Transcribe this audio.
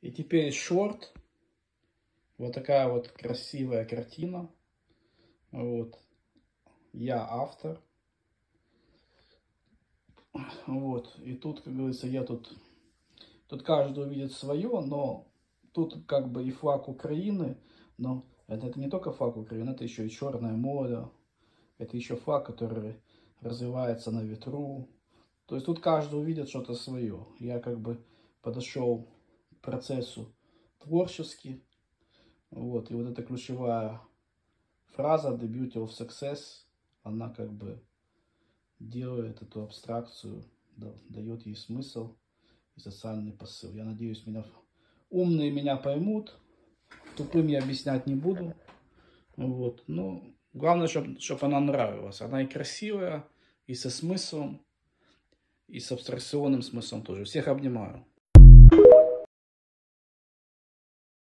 И теперь шорт. Вот такая вот красивая картина. Вот. Я автор. Вот. И тут, как говорится, тут каждый увидит свое, но тут как бы и флаг Украины, но это не только флаг Украины, это еще и Черное море, это еще флаг, который развивается на ветру. То есть тут каждый увидит что-то свое. Я как бы подошел к процессу творчески. Вот. И вот эта ключевая фраза "The beauty of success", она как бы делает эту абстракцию, дает ей смысл и социальный посыл. Я надеюсь, умные меня поймут. Тупым я объяснять не буду. Вот. Ну, главное, чтобы она нравилась. Она и красивая, и со смыслом, и с абстракционным смыслом тоже. Всех обнимаю.